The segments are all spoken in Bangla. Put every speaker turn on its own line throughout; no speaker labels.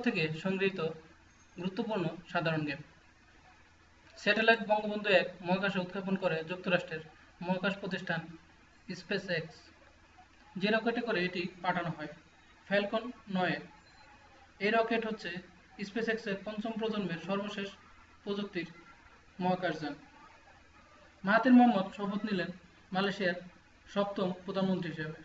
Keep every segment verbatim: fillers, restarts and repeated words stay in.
থেকে সংগৃহীত গুরুত্বপূর্ণ সাধারণ জ্ঞান। স্যাটেলাইট বঙ্গবন্ধু এক মহাকাশে উৎক্ষেপণ করে যুক্তরাষ্ট্রের মহাকাশ প্রতিষ্ঠান স্পেস এক্স। যে রকেটে করে এটি পাঠানো হয় ফ্যালকন নয়। এই রকেট হচ্ছে স্পেস এক্সের পঞ্চম প্রজন্মের সর্বশেষ প্রযুক্তির মহাকাশযান। মাহাথির মোহাম্মদ শপথ নিলেন মালয়েশিয়ার সপ্তম প্রধানমন্ত্রী হিসেবে।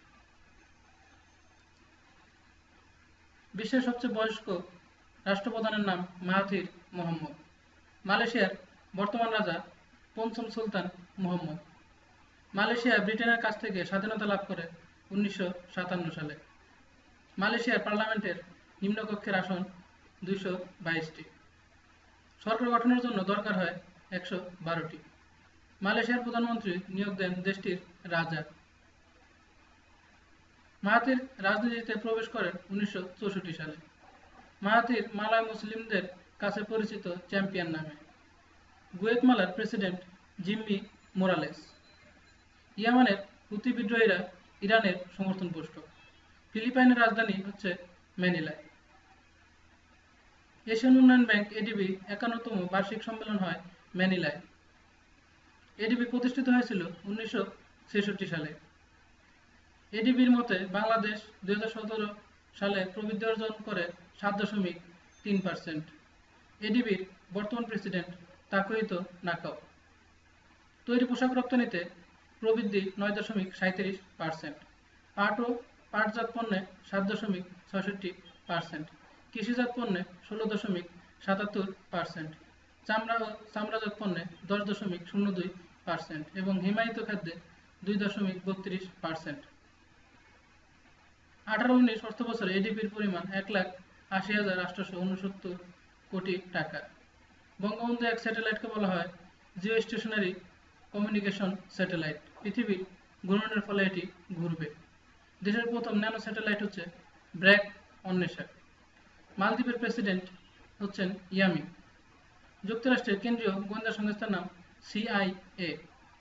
বিশ্বের সবচেয়ে বয়স্ক রাষ্ট্রপ্রধানের নাম মাহাথির মোহাম্মদ। মালয়েশিয়ার বর্তমান রাজা পঞ্চম সুলতান মুহাম্মদ। মালয়েশিয়া ব্রিটেনের কাছ থেকে স্বাধীনতা লাভ করে উনিশশো সাতান্ন সালে। মালয়েশিয়ার পার্লামেন্টের নিম্নকক্ষের আসন দুইশো বাইশটি। সরকার গঠনের জন্য দরকার হয় একশো বারোটি। মালয়েশিয়ার প্রধানমন্ত্রী নিয়োগ দেন দেশটির রাজা। মাহাথির রাজনীতিতে প্রবেশ করেন উনিশশো চৌষট্টি সালে। মাহাথির মালয় মুসলিমদের কাছে পরিচিত চ্যাম্পিয়ন নামে। গুয়েতমালার প্রেসিডেন্ট জিম্মি মোরালেস। ইয়ামানের হুতি বিদ্রোহীরা ইরানের সমর্থনপুষ্ট। ফিলিপাইনের রাজধানী হচ্ছে ম্যানিলায়। এশিয়ান উন্নয়ন ব্যাংক এডিবি একান্নতম বার্ষিক সম্মেলন হয় ম্যানিলায়। এডিবি প্রতিষ্ঠিত হয়েছিল উনিশশো ছেষট্টি সালে। এডিবির মতে বাংলাদেশ দুই হাজার সতেরো সালে প্রবৃদ্ধি অর্জন করে সাত দশমিক তিন পার্সেন্ট। এডিবির বর্তমান প্রেসিডেন্ট তাকুহিতো নাকাও। তৈরি পোশাক রপ্তানিতে প্রবৃদ্ধি নয় দশমিক সাঁত্রিশ পার্সেন্ট। পাট ও পাটজাত পণ্যে সাত দশমিক ছয়ষট্টি পার্সেন্ট। কৃষিজাত পণ্যে ষোলো দশমিক সাতাত্তর পার্সেন্ট। চামড়া ও চামড়াজাত পণ্যে দশ দশমিক শূন্য দুই পার্সেন্ট এবং হিমায়িত খাদ্যে দুই দশমিক বত্রিশ পার্সেন্ট। আঠারো উনিশ অর্থ বছরে এডিপির পরিমাণ এক লাখ আশি হাজার আটশোশো উনসত্তর কোটি টাকা। বঙ্গবন্ধু এক স্যাটেলাইটকে বলা হয় জিও স্টেশনারি কমিউনিকেশন স্যাটেলাইট। পৃথিবীর ঘূর্ণনের ফলে এটি ঘুরবে। দেশের প্রথম ন্যানো স্যাটেলাইট হচ্ছে ব্র্যাক অন্বেষা। মালদ্বীপের প্রেসিডেন্ট হচ্ছেন ইয়ামি। যুক্তরাষ্ট্রের কেন্দ্রীয় গোয়েন্দা সংস্থার নাম সিআইএ।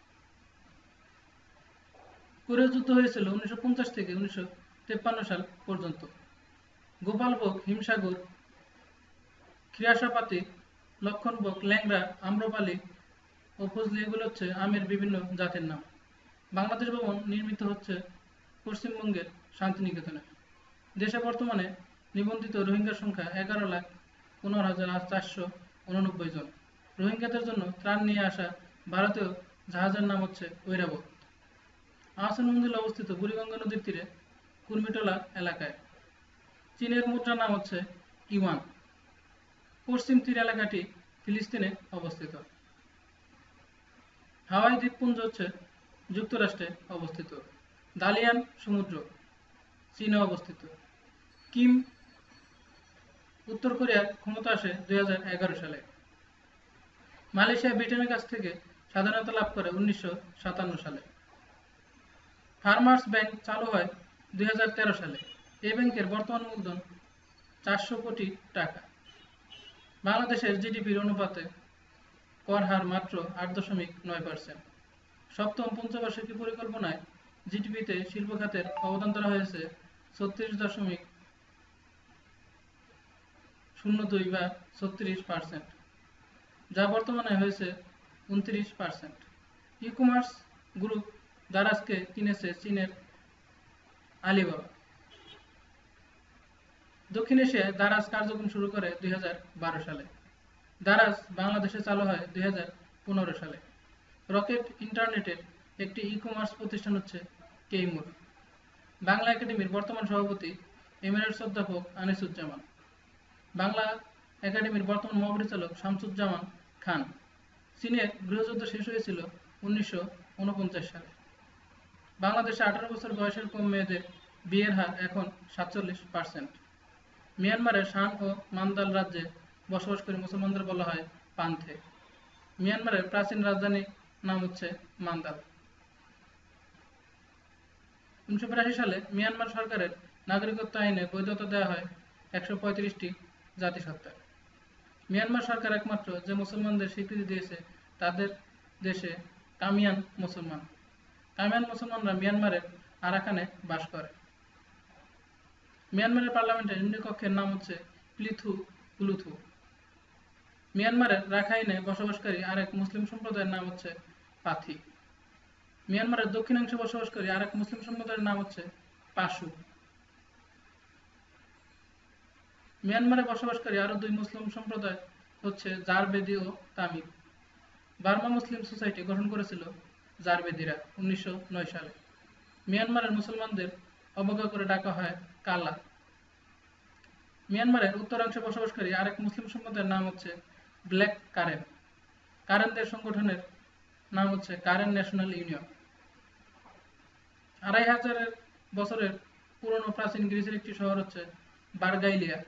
কোরিয়া যুদ্ধ হয়েছিল উনিশশো পঞ্চাশ থেকে উনিশশো তেপ্পান্ন সাল পর্যন্ত। গোপালভোগ, হিমসাগর, ক্রিয়াশাপাতি, লক্ষণভোগ, ল্যাংড়া, আম্রপালি ও ফজলি এগুলো হচ্ছে আমের বিভিন্ন জাতের নাম। বাংলাদেশ ভবন নির্মিত হচ্ছে পশ্চিমবঙ্গের শান্তিনিকেতনে। দেশে বর্তমানে নিবন্ধিত রোহিঙ্গার সংখ্যা এগারো লাখ পনেরো হাজার চারশো উননব্বই জন। রোহিঙ্গাদের জন্য ত্রাণ নিয়ে আসা ভারতীয় জাহাজের নাম হচ্ছে ঐরাবত। আহসান মঞ্জিল অবস্থিত বুড়িগঙ্গা নদীর তীরে কুর্মিটোলা এলাকায়। চীনের মুদ্রা নাম হচ্ছে ইউয়ান। পশ্চিম তীর এলাকাটি ফিলিস্তিনে অবস্থিত। হাওয়াই দ্বীপপুঞ্জ হচ্ছে যুক্তরাষ্ট্রে অবস্থিত। দালিয়ান সমুদ্র চীনে অবস্থিত। কিম উত্তর কোরিয়ার ক্ষমতা আসে দুই হাজার এগারো সালে। মালয়েশিয়া ব্রিটেনের কাছ থেকে স্বাধীনতা লাভ করে উনিশশো সাতান্ন সালে। ফার্মার্স ব্যাংক চালু হয় দুই হাজার তেরো সালে। এই ব্যাংকের বর্তমান মূলধন চারশো কোটি টাকা। বাংলাদেশের জিডিপির অনুপাতে কর হার মাত্র আট দশমিক নয় পার্সেন্ট। সপ্তম পঞ্চবার্ষিকী পরিকল্পনায় জিডিপিতে শিল্প খাতের অবদান ধরা হয়েছে ছত্রিশ দশমিক শূন্য দুই বা ছত্রিশ পার্সেন্ট, যা বর্তমানে হয়েছে উনত্রিশ পার্সেন্ট। ই কমার্স গ্রুপ দারাজকে কিনেছে চীনের আলিবাবা। দক্ষিণ এশিয়ায় দারাজ কার্যক্রম শুরু করে দুই হাজার বারো সালে। দারাজ বাংলাদেশে চালু হয় দুই হাজার পনেরো সালে। রকেট ইন্টারনেটের একটি ই কমার্স প্রতিষ্ঠান হচ্ছে কেইমুর। বাংলা একাডেমির বর্তমান সভাপতি এমিরেটস অধ্যাপক আনিসুজ্জামান। বাংলা একাডেমির বর্তমান মহাপরিচালক শামসুজ্জামান খান। চীনের গৃহযুদ্ধ শেষ হয়েছিল উনিশশো উনপঞ্চাশ সালে। বাংলাদেশে আঠারো বছর বয়সের কম মেয়েদের বিয়ের হার এখন সাতচল্লিশ পার্সেন্ট। মিয়ানমারের শান ও মান্দাল রাজ্যে বসবাসকারী মুসলমানদের বলা হয় পান্থে। মিয়ানমারের প্রাচীন রাজধানীর নাম হচ্ছে মান্দাল। উনিশশো বিরাশি সালে মিয়ানমার সরকারের নাগরিকত্ব আইনে বৈধতা দেওয়া হয় একশো পঁয়ত্রিশটি জাতিসত্তার। মিয়ানমার সরকার একমাত্র যে মুসলমানদের স্বীকৃতি দিয়েছে তাদের দেশে কামিয়ান মুসলমান। কামিয়ান মুসলমানরা মিয়ানমারের আরাকানে বাস করে। মিয়ানমারের পার্লামেন্টের নিম্নকক্ষের নাম হচ্ছে প্লিথু উলুথু। মিয়ানমারের রাখাইনে বসবাসকারী আরেক মুসলিম সম্প্রদায়ের নাম হচ্ছে পাথি। মিয়ানমারের দক্ষিণাংশে বসবাসকারী আরেক মুসলিম সম্প্রদায়ের নাম হচ্ছে পাশু। মিয়ানমারে বসবাসকারী আরো দুই মুসলিম সম্প্রদায় হচ্ছে জারবেদি ও তামিল। বার্মা মুসলিম সোসাইটি গঠন করেছিল জারবেদিরা উনিশশো নয় সালে। মিয়ানমারের মুসলমানদের অবজ্ঞা করে ডাকা হয় কালা। মিয়ানমারের উত্তরাংশে বসবাসকারী আরেক মুসলিম সম্প্রদায়ের নাম হচ্ছে ব্ল্যাক কারেন। কারেনদের সংগঠনের নাম হচ্ছে কারেন ন্যাশনাল ইউনিয়ন। আড়াই হাজারের বছরের পুরনো প্রাচীন গ্রিসের একটি শহর হচ্ছে বারগাইলিয়া।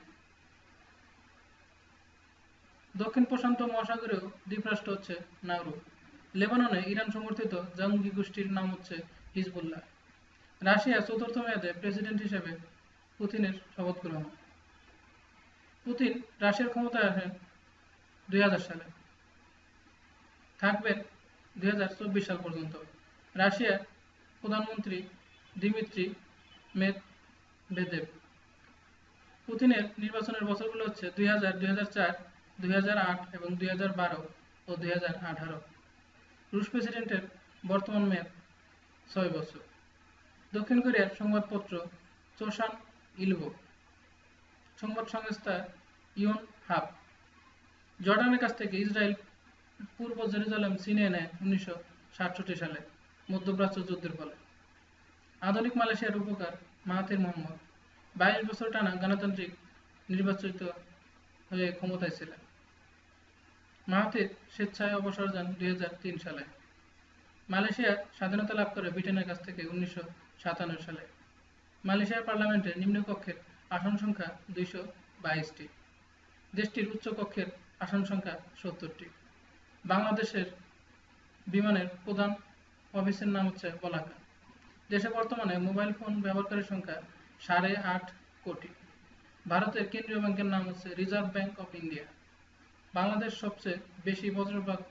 দক্ষিণ প্রশান্ত মহাসাগরীয় দ্বীপরাষ্ট্র হচ্ছে নাউরু। লেবাননে ইরান সমর্থিত জঙ্গি গোষ্ঠীর নাম হচ্ছে হিজবুল্লাহ। রাশিয়া চতুর্থ মেয়াদে প্রেসিডেন্ট হিসেবে পুতিনের শপথ গ্রহণ। পুতিন রাশিয়ার ক্ষমতায় আসেন দুই হাজার সালে, থাকবেন দুই হাজার চব্বিশ সাল পর্যন্ত। রাশিয়ার প্রধানমন্ত্রী দিমিত্রি মেদভেদেভ। পুতিনের নির্বাচনের বছরগুলো হচ্ছে দুই হাজার, দুই হাজার চার, দুই হাজার আট এবং দুই হাজার বারো ও দুই হাজার আঠারো। রুশ প্রেসিডেন্টের বর্তমান মেয়াদ ছয় বছর। দক্ষিণ কোরিয়ার সংবাদপত্র চোসান ইলবো। সংবাদ সংস্থা ইয়ন হাব। জর্ডানের কাছ থেকে ইসরায়েল পূর্ব জেরুজালেম ছিনিয়ে নেয় উনিশশো সাতষট্টি সালে মধ্যপ্রাচ্য যুদ্ধের ফলে। আধুনিক মালয়েশিয়ার উপকার মাহাথির মোহাম্মদ বাইশ বছর টানা গণতান্ত্রিক নির্বাচিত হয়ে ক্ষমতায় ছিলেন। মাহাথির স্বেচ্ছায় অবসর যান দুই হাজার তিন সালে। মালয়েশিয়া স্বাধীনতা লাভ করে ব্রিটেনের কাছ থেকে উনিশশো সাতান্ন সালে। মালয়েশিয়ার পার্লামেন্টের নিম্নকক্ষের আসন সংখ্যা দুইশো বাইশটি। দেশটির উচ্চকক্ষের আসন সংখ্যা সত্তরটি। বাংলাদেশের বিমানের প্রধান অফিসের নাম হচ্ছে বলাকা। দেশে বর্তমানে মোবাইল ফোন ব্যবহারকারীর সংখ্যা সাড়ে আট কোটি। ভারতের কেন্দ্রীয় ব্যাংকের নাম হচ্ছে reserve bank of India. Bangladesh সবচেয়ে বেশি বজ্রপাত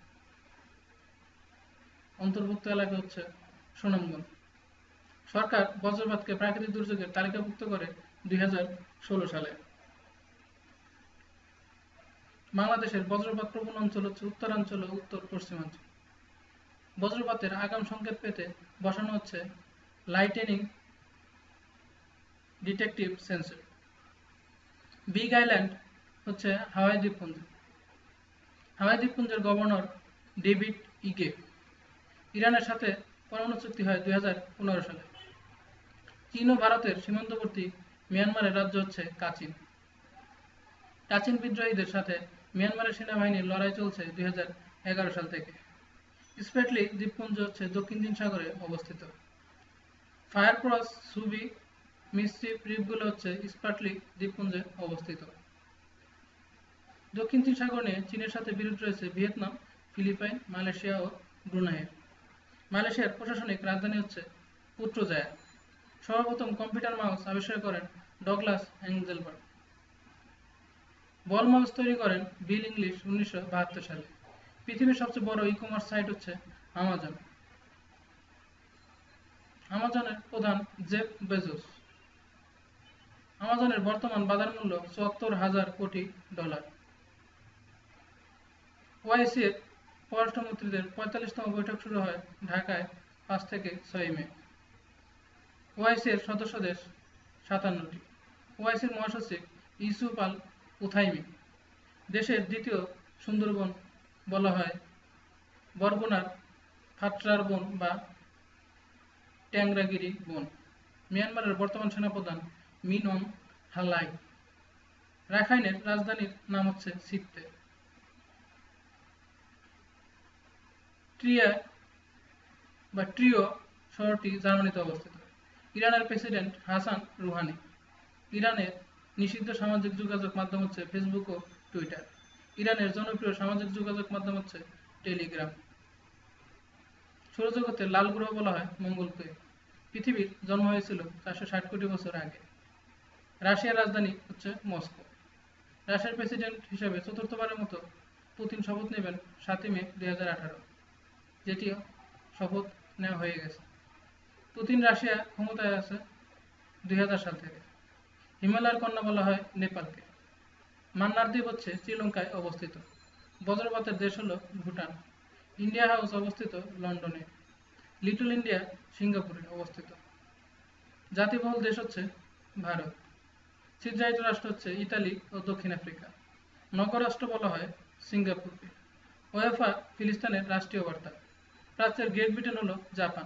অন্তর্ভুক্ত এলাকা হচ্ছে সুনামগঞ্জ। সরকার বজ্রপাতকে প্রাকৃতিক দুর্যোগের তালিকাভুক্ত করে দুই হাজার ষোলো সালে। বাংলাদেশের বজ্রপাত প্রবণ অঞ্চল হচ্ছে উত্তরাঞ্চল ও উত্তর পশ্চিমাঞ্চল। বজ্রপাতের আগাম সংকেত পেতে বসানো হচ্ছে lightning detective sensor. Big island হচ্ছে হাওয়াই দ্বীপপুঞ্জ। হাওয়াই দ্বীপপুঞ্জের গভর্নর ডেভিড ইগে। ইরানের সাথে পরমাণু চুক্তি হয় দুই হাজার পনেরো সালে। চীন ও ভারতের সীমান্তবর্তী মিয়ানমারের রাজ্য হচ্ছে কাচিন। কাচিন বিদ্রোহীদের সাথে মিয়ানমারের সেনাবাহিনীর লড়াই চলছে দুই হাজার এগারো সাল থেকে। স্প্রেটলি দ্বীপপুঞ্জ হচ্ছে দক্ষিণ চীন সাগরে অবস্থিত। ফায়ারক্রস, সুবি, মিসচিপ দ্বীপগুলো হচ্ছে স্প্রেটলি দ্বীপপুঞ্জে অবস্থিত। দক্ষিণ চীন সাগর নিয়ে চীনের সাথে বিরোধ রয়েছে ভিয়েতনাম, ফিলিপাইন, মালয়েশিয়া ও ব্রুনাইয়ের। মালয়েশিয়ার প্রশাসনিক রাজধানী হচ্ছে পুত্রজায়া। সর্বপ্রথম কম্পিউটার মাউস আবিষ্কার করেন ডগলাস এঞ্জেলবার্গ। বল মাউস তৈরি করেন বিল ইংলিশ উনিশশো বাহাত্তর সালে। পৃথিবীর সবচেয়ে বড় ই কমার্স সাইট হচ্ছে আমাজন। আমাজনের প্রধান জেফ বেজোস। আমাজনের বর্তমান বাজার মূল্য চুয়াত্তর হাজার কোটি ডলার। ওআইসি এর পররাষ্ট্রমন্ত্রীদের পঁয়তাল্লিশতম বৈঠক শুরু হয় ঢাকায় পাঁচ থেকে ছয় মে। ওআইসি এর সদস্য দেশ সাতান্নটি। ওআইসির মহাসচিব ইউসুফ আল উথাইমি। দেশের দ্বিতীয় সুন্দরবন বলা হয় বরগুনার ফাটরার বন বা ট্যাংরাগিরি বন। মিয়ানমারের বর্তমান সেনাপ্রধান মিন অং হালাই। রাখাইনের রাজধানীর নাম হচ্ছে সিত্তে। ট্রিয়া বা ট্রিও শহরটি জার্মানিতে অবস্থিত। ইরানের প্রেসিডেন্ট হাসান রুহানি। ইরানের নিষিদ্ধ সামাজিক যোগাযোগ মাধ্যম হচ্ছে ফেসবুক ও টুইটার। ইরানের জনপ্রিয় সামাজিক যোগাযোগ মাধ্যম হচ্ছে টেলিগ্রাম। সৌরজগতের লাল গ্রহ বলা হয় মঙ্গলকে। পৃথিবীর জন্ম হয়েছিল চারশো ষাট কোটি বছর আগে। রাশিয়ার রাজধানী হচ্ছে মস্কো। রাশিয়ার প্রেসিডেন্ট হিসেবে চতুর্থবারের মতো পুতিন শপথ নেবেন সাতই মে দুই হাজার আঠারো, যেটিও শপথ নেওয়া হয়ে গেছে। পুতিন রাশিয়া ক্ষমতায় আছে দুই হাজার সাল থেকে। হিমালয়ের কন্যা বলা হয় নেপালকে। মান্নার দ্বীপ হচ্ছে শ্রীলঙ্কায় অবস্থিত। বজ্রপাতের দেশ হলো ভুটান। ইন্ডিয়া হাউস অবস্থিত লন্ডনে। লিটল ইন্ডিয়া সিঙ্গাপুরে অবস্থিত। জাতিবহুল দেশ হচ্ছে ভারত। চিত্রায়িত রাষ্ট্র হচ্ছে ইতালি ও দক্ষিণ আফ্রিকা। নগরাষ্ট্র বলা হয় সিঙ্গাপুরকে। ওয়েফা ফিলিস্তিনের রাষ্ট্রীয় বার্তা। প্রাচ্যের গ্রেট ব্রিটেন হলো জাপান।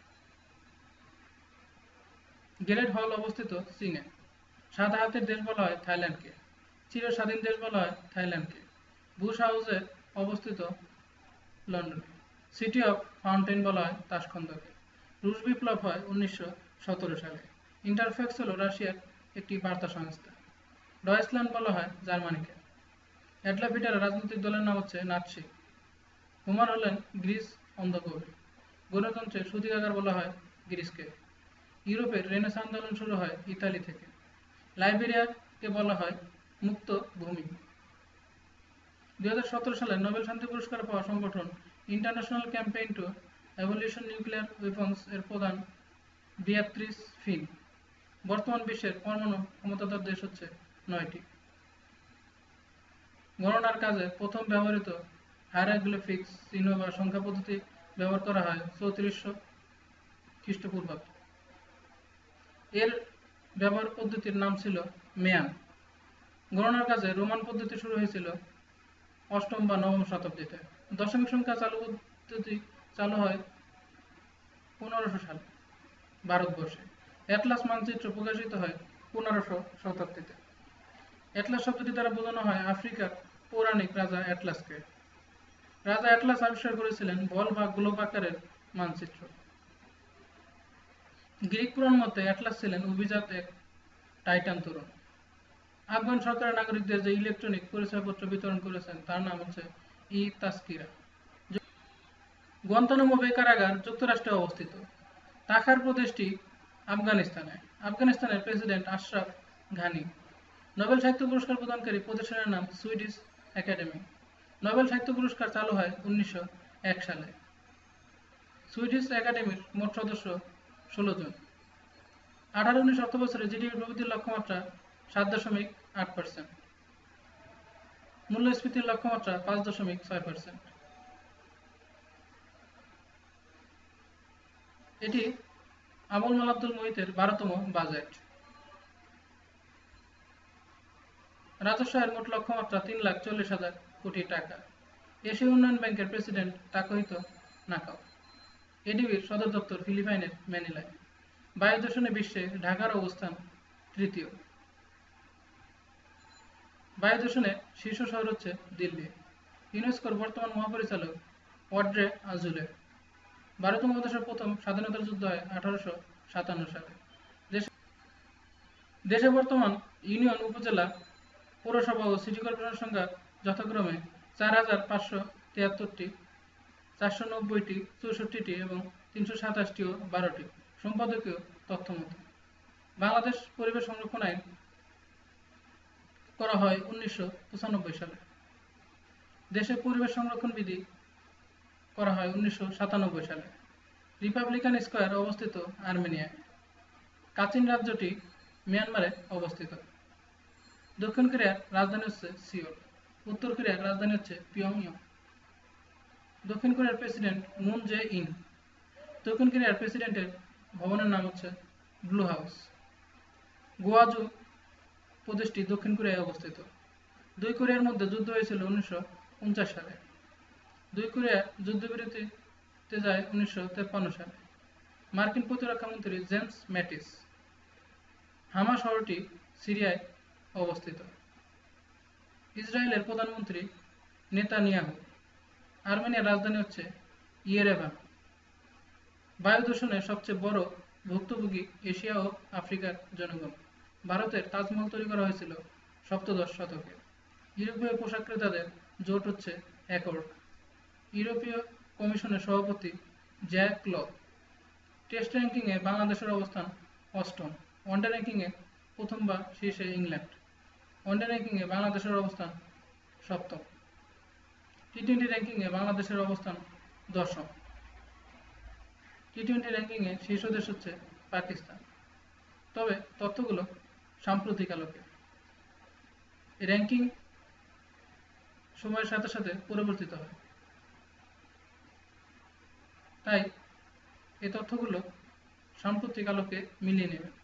গ্রেট হল অবস্থিত চীনে। সাদা হাতের দেশ বলা হয় থাইল্যান্ডকে। চির স্বাধীন দেশ বলা হয় থাইল্যান্ডকে। বুশ হাউসে অবস্থিত লন্ডনে। সিটি অফ ফাউন্টেন বলা হয় তাশখন্দকে। রুশ বিপ্লব হয় উনিশশো সতেরো সালে। ইন্টারফ্যাক্স হল রাশিয়ার একটি বার্তা সংস্থা। ডয়েচল্যান্ড বলা হয় জার্মানিকে। অ্যাডলফ হিটলারের রাজনৈতিক দলের নাম হচ্ছে নাৎসি। হোমার হলেন গ্রিস অন্ধকবি। গণতন্ত্রের সূতিকাগার বলা হয় গ্রিসকে। ইউরোপের রেনেসাঁ আন্দোলন শুরু হয় ইতালি থেকে। লাইবেরিয়াকে বলা হয় মুক্ত ভূমি। দুই হাজার সতেরো সালে নোবেল শান্তি পুরস্কার পাওয়া সংগঠন international campaign to abolition nuclear weapons এর প্রধান বিয়াত্রিস ফিন। বর্তমান বিশ্বের পরমাণু ক্ষমতাধর দেশ হচ্ছে নয়টি। গণনার কাজে প্রথম ব্যবহৃত হায়ারোগ্লিফিক্স চিহ্ন বা সংখ্যা পদ্ধতি ব্যবহার করা হয় চৌত্রিশশো খ্রিস্টপূর্বাব্দে। এর ব্যবহার পদ্ধতির নাম ছিল মেয়ান। গণনার কাজে রোমান পদ্ধতি শুরু হয়েছিল অষ্টম বা নবম শতাব্দীতে। দশমিক সংখ্যা চালু পদ্ধতি চালু হয় পনেরোশো সালে ভারতবর্ষে। অ্যাটলাস মানচিত্র প্রকাশিত হয় পনেরোশো শতাব্দীতে। অ্যাটলাস শব্দটি দ্বারা বোঝানো হয় আফ্রিকার পৌরাণিক রাজা অ্যাটলাসকে। রাজা অ্যাটলাস আবিষ্কার করেছিলেন বল বা গ্লোব আকারের মানচিত্র। গ্রিক পুরাণ মতে অ্যাটলাস ছিলেন অভিজাত এক টাইটান তরুণ। আফগান সরকারের নাগরিকদের যে ইলেকট্রনিক পরিচয়পত্র বিতরণ করেছেন তার নাম হচ্ছে ই তাস্কিরা। গুয়ান্তানামো বে কারাগার যুক্তরাষ্ট্রে অবস্থিত। তাখার প্রদেশটি আফগানিস্তানে। আফগানিস্তানের প্রেসিডেন্ট আশরাফ ঘানি। নোবেল সাহিত্য পুরস্কার প্রদানকারী প্রতিষ্ঠানের নাম সুইডিশ একাডেমি। নোবেল সাহিত্য পুরস্কার চালু হয় উনিশশো এক সালে। সুইডিশ একাডেমির মোট সদস্য ষোলো জন। আঠারো উনিশ অর্থ বছরে জিডিপি প্রবৃদ্ধির লক্ষ্যমাত্রা সাত দশমিক আট পার্সেন্ট। মূল্যস্ফীতির লক্ষ্যমাত্রা পাঁচ দশমিক ছয় পার্সেন্ট। এটি আবুল মাল আব্দুল মুহিতের বারোতম বাজেট। রাজস্ব আয়ের মোট লক্ষ্যমাত্রা তিন লাখ চল্লিশ হাজার কোটি টাকা। এশীয় উন্নয়ন ব্যাংকের প্রেসিডেন্ট তাকোহিতো নাকাও। এডিবির সদর দপ্তর ফিলিপাইনের ম্যানিলায়। বায়ু দূষণে বিশ্বে ঢাকার অবস্থান তৃতীয়। বায়ু দূষণে শীর্ষ শহর হচ্ছে দিল্লি। ইউনেস্কোর বর্তমান মহাপরিচালক অড্রে আজুলে। ভারত মহাদেশের প্রথম স্বাধীনতার যুদ্ধ হয় আঠারোশো সাতান্ন সালে। দেশে বর্তমান ইউনিয়ন, উপজেলা, পৌরসভা ও সিটি কর্পোরেশন সংখ্যা যথাক্রমে চার হাজার পাঁচশো তিয়াত্তরটি, চারশো নব্বইটি, চৌষট্টিটি এবং তিনশো সাতাশটি ও বারোটি। সম্পাদকীয় তথ্য মতে বাংলাদেশ পরিবেশ সংরক্ষণ আইন করা হয় উনিশশো পঁচানব্বই সালে। দেশে পরিবেশ সংরক্ষণ বিধি করা হয় উনিশশো সাতানব্বই সালে। রিপাবলিকান স্কোয়ার অবস্থিত আর্মেনিয়ায়। কাচিন রাজ্যটি মিয়ানমারে অবস্থিত। দক্ষিণ কোরিয়ার রাজধানী হচ্ছে সিওল। উত্তর কোরিয়ার রাজধানী হচ্ছে পিয়ংইয়ং। দক্ষিণ কোরিয়ার প্রেসিডেন্ট মুন জে ইন। দক্ষিণ কোরিয়ার প্রেসিডেন্টের ভবনের নাম হচ্ছে ব্লু হাউস। গোয়াজু প্রদেশটি দক্ষিণ কোরিয়ায় অবস্থিত। দুই কোরিয়ার মধ্যে যুদ্ধ হয়েছিল উনিশশো উনচাশ সালে। দুই কোরিয়া যুদ্ধবিরতিতে যায় উনিশশো তেপ্পান্ন সালে। মার্কিন প্রতিরক্ষা মন্ত্রী জেমস ম্যাটিস। হামা শহরটি সিরিয়ায় অবস্থিত। ইসরায়েলের প্রধানমন্ত্রী নেতানিয়াহু। আর্মেনিয়ার রাজধানী হচ্ছে ইয়েরেভান। বায়ু দূষণের সবচেয়ে বড় ভুক্তভোগী এশিয়া ও আফ্রিকার জনগণ। ভারতের তাজমহল তৈরি করা হয়েছিল সপ্তদশ শতকে। ইউরোপীয় পোশাক ক্রেতাদের জোট হচ্ছে অ্যাকর্ড। ইউরোপীয় কমিশনের সভাপতি জ্যাক ল। টেস্ট র্যাঙ্কিংয়ে বাংলাদেশের অবস্থান অষ্টম। ওয়ানডে র্যাঙ্কিংয়ে প্রথম বা শীর্ষে ইংল্যান্ড। ওয়ানডে র্যাঙ্কিংয়ে বাংলাদেশের অবস্থান সপ্তম। টি টোয়েন্টি র্যাঙ্কিংয়ে বাংলাদেশের অবস্থান দশম। টি টোয়েন্টি র্যাঙ্কিংয়ে শীর্ষ দেশ হচ্ছে পাকিস্তান। তবে তথ্যগুলো সাম্প্রতিক আলোকে। র্যাঙ্কিং সময়ের সাথে সাথে পরিবর্তিত হয়। তাই এই তথ্যগুলো সাম্প্রতিক আলোকে মিলিয়ে নেবেন।